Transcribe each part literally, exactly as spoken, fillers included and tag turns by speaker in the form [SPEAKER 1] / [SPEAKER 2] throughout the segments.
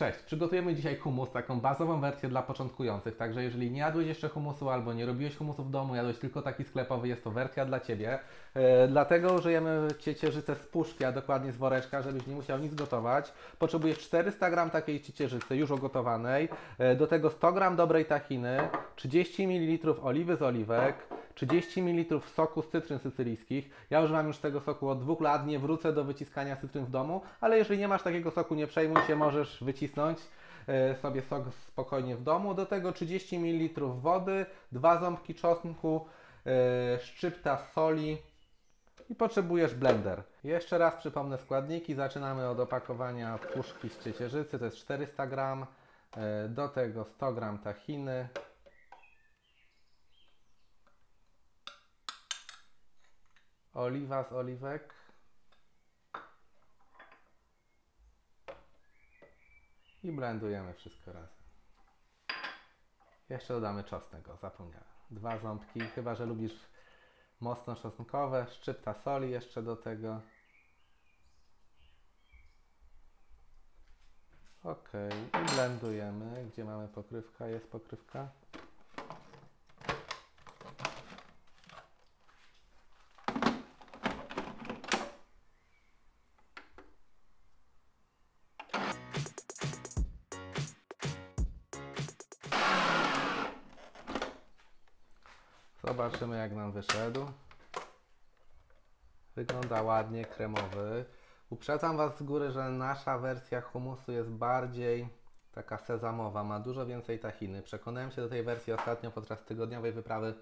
[SPEAKER 1] Cześć, przygotujemy dzisiaj hummus, taką bazową wersję dla początkujących, także jeżeli nie jadłeś jeszcze hummusu albo nie robiłeś hummusu w domu, jadłeś tylko taki sklepowy, jest to wersja dla Ciebie. E, dlatego użyjemy ciecierzycy z puszki, a dokładnie z woreczka, żebyś nie musiał nic gotować. Potrzebujesz czterysta gram takiej ciecierzycy już ugotowanej, e, do tego sto gram dobrej tahiny, trzydzieści mililitrów oliwy z oliwek, trzydzieści mililitrów soku z cytryn sycylijskich. Ja używam już tego soku od dwóch lat, nie wrócę do wyciskania cytryn w domu, ale jeżeli nie masz takiego soku, nie przejmuj się, możesz wycisnąć e, sobie sok spokojnie w domu. Do tego trzydzieści mililitrów wody, dwa ząbki czosnku, e, szczypta soli i potrzebujesz blender. Jeszcze raz przypomnę składniki. Zaczynamy od opakowania puszki z ciecierzycy, to jest czterysta gram, e, do tego sto gram tahiny, oliwa z oliwek, i blendujemy wszystko razem. Jeszcze dodamy czosnek, o, zapomniałem. Dwa ząbki, chyba że lubisz mocno czosnkowe, szczypta soli jeszcze do tego. Ok, i blendujemy. Gdzie mamy pokrywka? Jest pokrywka. Zobaczymy, jak nam wyszedł. Wygląda ładnie, kremowy. Uprzedzam Was z góry, że nasza wersja hummusu jest bardziej taka sezamowa, ma dużo więcej tahiny. Przekonałem się do tej wersji ostatnio podczas tygodniowej wyprawy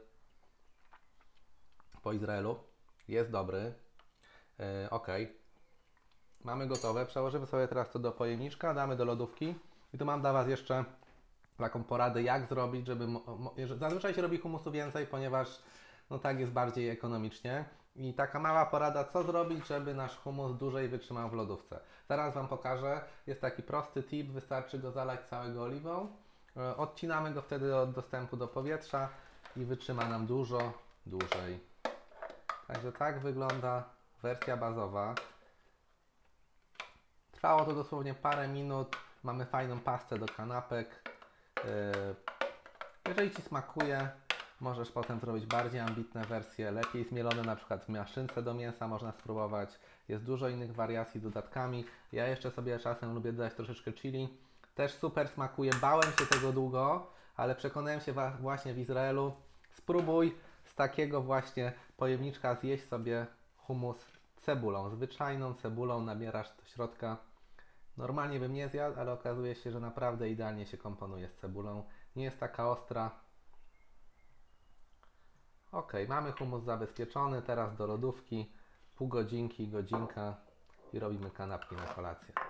[SPEAKER 1] po Izraelu. Jest dobry. Yy, ok. Mamy gotowe. Przełożymy sobie teraz to do pojemniczka, damy do lodówki. I tu mam dla Was jeszcze taką poradę, jak zrobić, żeby... Zazwyczaj się robi hummusu więcej, ponieważ no tak jest bardziej ekonomicznie. I taka mała porada, co zrobić, żeby nasz hummus dłużej wytrzymał w lodówce. Zaraz Wam pokażę. Jest taki prosty tip, wystarczy go zalać całego oliwą. Odcinamy go wtedy od dostępu do powietrza i wytrzyma nam dużo dłużej. Także tak wygląda wersja bazowa. Trwało to dosłownie parę minut. Mamy fajną pastę do kanapek. Jeżeli Ci smakuje, możesz potem zrobić bardziej ambitne wersje, lepiej zmielone, na przykład w maszynce do mięsa można spróbować. Jest dużo innych wariacji z dodatkami. Ja jeszcze sobie czasem lubię dodać troszeczkę chili. Też super smakuje. Bałem się tego długo, ale przekonałem się właśnie w Izraelu. Spróbuj z takiego właśnie pojemniczka zjeść sobie hummus cebulą. Zwyczajną cebulą nabierasz do środka. Normalnie bym nie zjadł, ale okazuje się, że naprawdę idealnie się komponuje z cebulą. Nie jest taka ostra. Ok, mamy hummus zabezpieczony, teraz do lodówki, pół godzinki, godzinka i robimy kanapki na kolację.